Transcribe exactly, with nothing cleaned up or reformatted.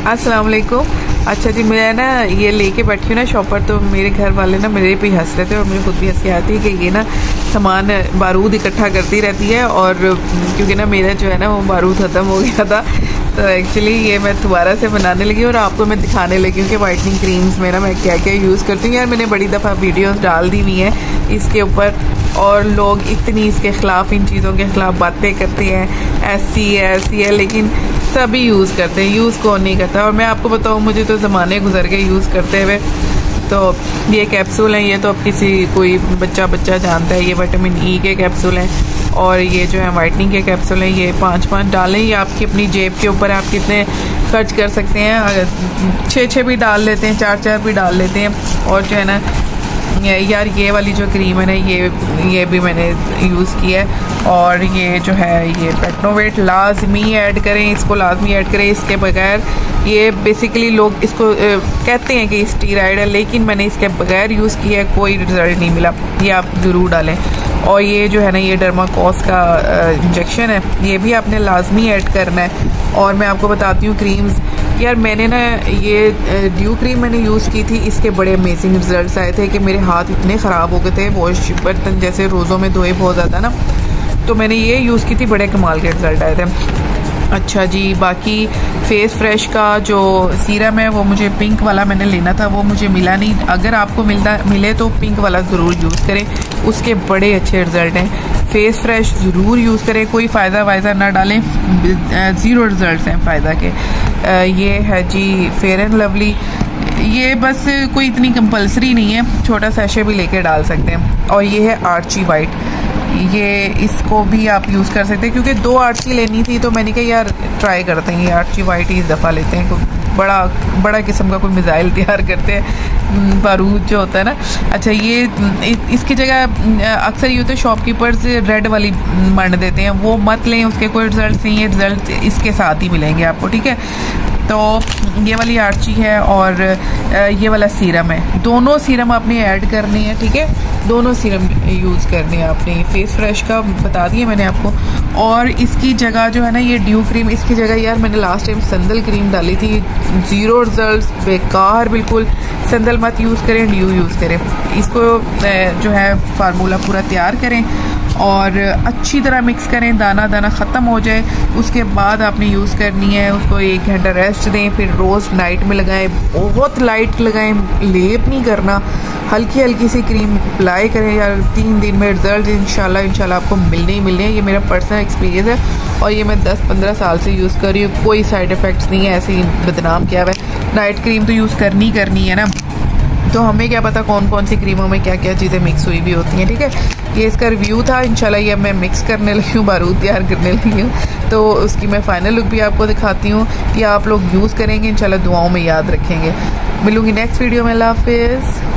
अस्सलाम वालेकुम। अच्छा जी, मैं ना ये लेके बैठी हूँ ना शॉपर, तो मेरे घर वाले ना मेरे पे हंस रहे थे और मुझे खुद भी हंसी आती है कि ये ना सामान बारूद इकट्ठा करती रहती है। और क्योंकि ना मेरा जो है ना वो बारूद ख़त्म हो गया था, तो एक्चुअली ये मैं दोबारा से बनाने लगी और आपको मैं दिखाने लगी हूँ कि वाइटनिंग क्रीम्स में ना मैं क्या क्या यूज़ करती हूँ। यार मैंने बड़ी दफ़ा वीडियोस डाल दी हुई हैं इसके ऊपर, और लोग इतनी इसके ख़िलाफ़, इन चीज़ों के ख़िलाफ़ बातें करते हैं, ऐसी है ऐसी है, लेकिन सभी यूज़ करते हैं, यूज़ कौन नहीं करता। और मैं आपको बताऊँ, मुझे तो ज़माने गुजर गए यूज़ करते हुए। तो ये कैप्सूल हैं, ये तो अब किसी कोई बच्चा बच्चा जानता है, ये विटामिन ई के कैप्सूल हैं। और ये जो है वाइटनिंग के कैप्सूल हैं, ये पाँच पाँच डालें, ये आपकी अपनी जेब के ऊपर आप कितने खर्च कर सकते हैं। अगर छः छः भी डाल लेते हैं, चार चार भी डाल लेते हैं। और जो है ना यार ये वाली जो क्रीम है ना, ये ये भी मैंने यूज़ की है। और ये जो है ये पेटनोवेट लाजमी ऐड करें, इसको लाजमी ऐड करें, इसके बगैर ये बेसिकली लोग इसको ए, कहते हैं कि स्टीरॉयड है, लेकिन मैंने इसके बगैर यूज़ किया है, कोई रिजल्ट नहीं मिला। ये आप ज़रूर डालें। और ये जो है ना ये डर्माकोस का इंजेक्शन है, ये भी आपने लाजमी ऐड करना है। और मैं आपको बताती हूँ क्रीम्स, यार मैंने ना ये ड्यू क्रीम मैंने यूज़ की थी, इसके बड़े अमेजिंग रिजल्ट्स आए थे कि मेरे हाथ इतने ख़राब हो गए थे, वॉश बर्तन जैसे रोज़ों में धोए बहुत ज़्यादा ना, तो मैंने ये यूज़ की थी, बड़े कमाल के रिजल्ट आए थे। अच्छा जी, बाकी फेस फ्रेश का जो सीरम है वो मुझे पिंक वाला मैंने लेना था, वो मुझे मिला नहीं। अगर आपको मिलता मिले तो पिंक वाला ज़रूर यूज़ करें, उसके बड़े अच्छे रिजल्ट हैं। फेस फ्रेश ज़रूर यूज़ करें, कोई फ़ायदा वायदा ना डालें, ज़ीरो रिजल्ट हैं फ़ायदा के। ये है जी फेयर एंड लवली, ये बस कोई इतनी कंपलसरी नहीं है, छोटा सैशे भी लेके डाल सकते हैं। और ये है आर्ची वाइट, ये इसको भी आप यूज़ कर सकते हैं, क्योंकि दो आर्ची लेनी थी तो मैंने कहा यार ट्राई करते हैं, ये आर्ची वाइट ही इस दफ़ा लेते हैं, कोई बड़ा बड़ा किस्म का कोई मिसाइल तैयार करते हैं, बारूद जो होता है ना। अच्छा, ये इसकी जगह अक्सर ये होता है शॉपकीपर्स रेड वाली मंड देते हैं, वो मत लें, उसके कोई रिजल्ट नहीं है, रिजल्ट इसके साथ ही मिलेंगे आपको, ठीक है। तो ये वाली आर्ची है और ये वाला सीरम है, दोनों सीरम आपने ऐड करनी है, ठीक है, दोनों सीरम यूज़ करने हैं आपने। फेस फ्रेश का बता दिया मैंने आपको। और इसकी जगह जो है ना ये ड्यू क्रीम, इसकी जगह यार मैंने लास्ट टाइम संदल क्रीम डाली थी, ज़ीरो रिजल्ट, बेकार बिल्कुल। संदल मत यूज़ करें, ड्यू यूज़ करें। इसको जो है फार्मूला पूरा तैयार करें और अच्छी तरह मिक्स करें, दाना दाना ख़त्म हो जाए, उसके बाद आपने यूज़ करनी है। उसको एक घंटा रेस्ट दें, फिर रोज़ नाइट में लगाएं, बहुत लाइट लगाएं, लेप नहीं करना, हल्की हल्की सी क्रीम अप्लाई करें। यार तीन दिन में रिजल्ट इंशाल्लाह इंशाल्लाह आपको मिलने ही मिलने हैं, ये मेरा पर्सनल एक्सपीरियंस है और ये मैं दस पंद्रह साल से यूज़ कर रही हूँ, कोई साइड इफ़ेक्ट्स नहीं है, ऐसे ही बदनाम किया हुआ है। नाइट क्रीम तो यूज़ करनी करनी है ना, तो हमें क्या पता कौन कौन सी क्रीमों में क्या क्या चीज़ें मिक्स हुई भी होती हैं, ठीक है। ये इसका रिव्यू था, इंशाल्लाह ये मैं मिक्स करने लगी हूँ, बारूद तैयार करने लगी हूँ, तो उसकी मैं फाइनल लुक भी आपको दिखाती हूँ कि आप लोग यूज़ करेंगे, इंशाल्लाह दुआओं में याद रखेंगे। मिलूंगी नेक्स्ट वीडियो में, अल्लाह हाफिज़।